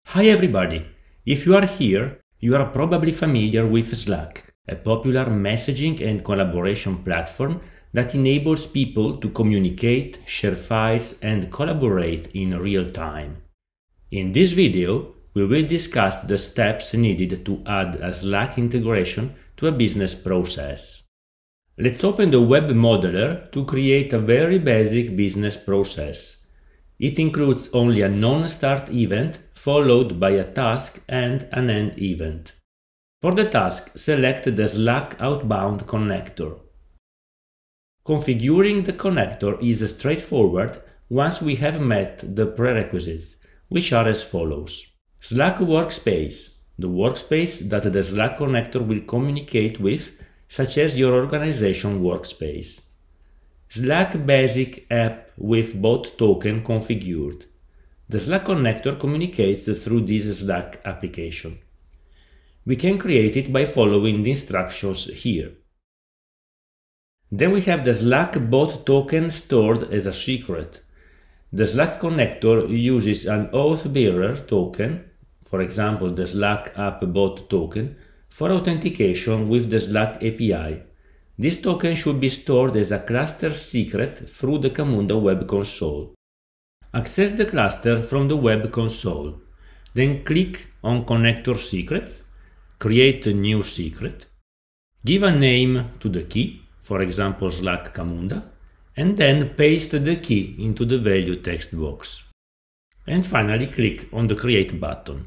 Hi everybody! If you are here, you are probably familiar with Slack, a popular messaging and collaboration platform that enables people to communicate, share files, and collaborate in real time. In this video, we will discuss the steps needed to add a Slack integration to a business process. Let's open the web modeler to create a very basic business process. It includes only a non-start event followed by a task and an end event. For the task, select the Slack outbound connector. Configuring the connector is straightforward once we have met the prerequisites, which are as follows. Slack Workspace, the workspace that the Slack connector will communicate with, such as your organization workspace. Slack Basic App with bot token configured. The Slack connector communicates through this Slack application. We can create it by following the instructions here. Then we have the Slack bot token stored as a secret. The Slack connector uses an OAuth bearer token, for example the Slack app bot token, for authentication with the Slack API. This token should be stored as a cluster secret through the Camunda web console. Access the cluster from the web console. Then click on Connector Secrets, create a new secret, give a name to the key, for example Slack Camunda, and then paste the key into the value text box. And finally click on the Create button.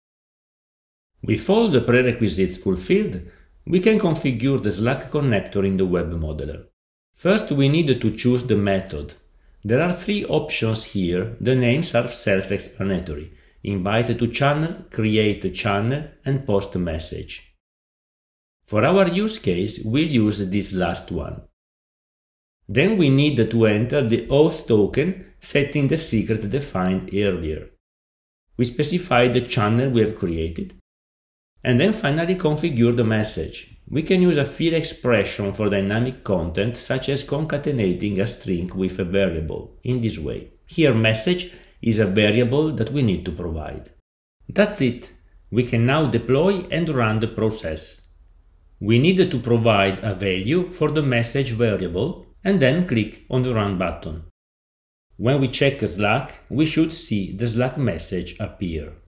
With all the prerequisites fulfilled, we can configure the Slack connector in the web modeler. First, we need to choose the method. There are three options here. The names are self-explanatory: invite to channel, create a channel, and post a message. For our use case, we'll use this last one. Then we need to enter the OAuth token, setting the secret defined earlier. We specify the channel we have created. And then finally configure the message. We can use a fill expression for dynamic content, such as concatenating a string with a variable, in this way. Here message is a variable that we need to provide. That's it. We can now deploy and run the process. We need to provide a value for the message variable and then click on the Run button. When we check Slack, we should see the Slack message appear.